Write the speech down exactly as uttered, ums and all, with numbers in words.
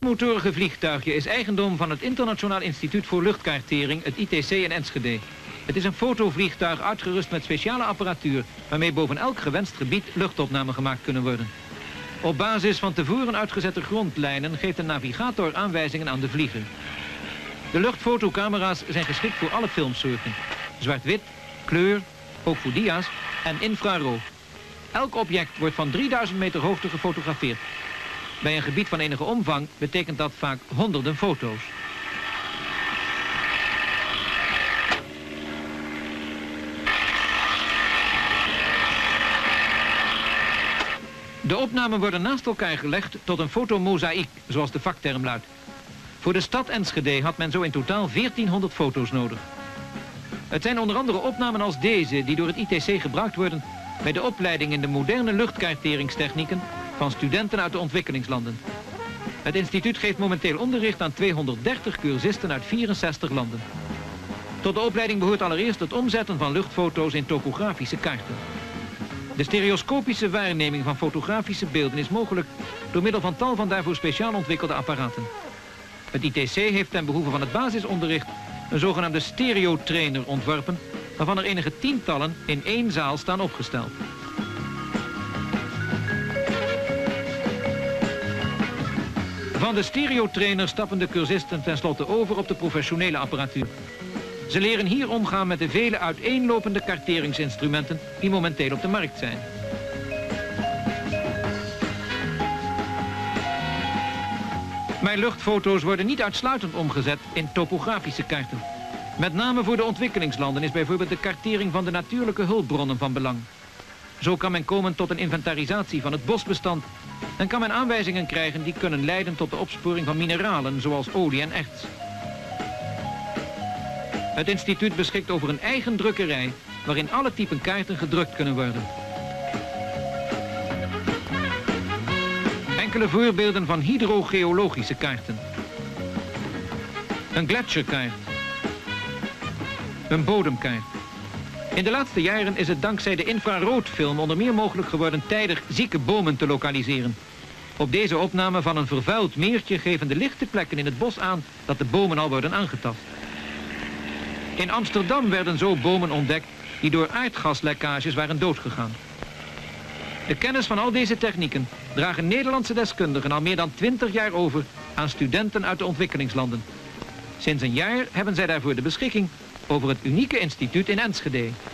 motorige vliegtuigje is eigendom van het Internationaal Instituut voor Luchtkaartering, het I T C in Enschede. Het is een fotovliegtuig uitgerust met speciale apparatuur, waarmee boven elk gewenst gebied luchtopnamen gemaakt kunnen worden. Op basis van tevoren uitgezette grondlijnen geeft de navigator aanwijzingen aan de vlieger. De luchtfotocamera's zijn geschikt voor alle filmsoorten. Zwart-wit, kleur, ook voor dia's en infrarood. Elk object wordt van drieduizend meter hoogte gefotografeerd. Bij een gebied van enige omvang betekent dat vaak honderden foto's. De opnamen worden naast elkaar gelegd tot een fotomozaïek, zoals de vakterm luidt. Voor de stad Enschede had men zo in totaal veertienhonderd foto's nodig. Het zijn onder andere opnamen als deze die door het I T C gebruikt worden bij de opleiding in de moderne luchtkaarteringstechnieken van studenten uit de ontwikkelingslanden. Het instituut geeft momenteel onderricht aan tweehonderddertig cursisten uit vierenzestig landen. Tot de opleiding behoort allereerst het omzetten van luchtfoto's in topografische kaarten. De stereoscopische waarneming van fotografische beelden is mogelijk door middel van tal van daarvoor speciaal ontwikkelde apparaten. Het I T C heeft ten behoeve van het basisonderricht een zogenaamde stereotrainer ontworpen, waarvan er enige tientallen in één zaal staan opgesteld. Van de stereotrainer stappen de cursisten tenslotte over op de professionele apparatuur. Ze leren hier omgaan met de vele uiteenlopende karteringsinstrumenten die momenteel op de markt zijn. Maar luchtfoto's worden niet uitsluitend omgezet in topografische kaarten. Met name voor de ontwikkelingslanden is bijvoorbeeld de kartering van de natuurlijke hulpbronnen van belang. Zo kan men komen tot een inventarisatie van het bosbestand en kan men aanwijzingen krijgen die kunnen leiden tot de opsporing van mineralen zoals olie en erts. Het instituut beschikt over een eigen drukkerij waarin alle typen kaarten gedrukt kunnen worden. Enkele voorbeelden van hydrogeologische kaarten. Een gletsjerkaart. Een bodemkaart. In de laatste jaren is het dankzij de infraroodfilm onder meer mogelijk geworden tijdig zieke bomen te lokaliseren. Op deze opname van een vervuild meertje geven de lichte plekken in het bos aan dat de bomen al worden aangetast. In Amsterdam werden zo bomen ontdekt die door aardgaslekkages waren doodgegaan. De kennis van al deze technieken dragen Nederlandse deskundigen al meer dan twintig jaar over aan studenten uit de ontwikkelingslanden. Sinds een jaar hebben zij daarvoor de beschikking over het unieke instituut in Enschede.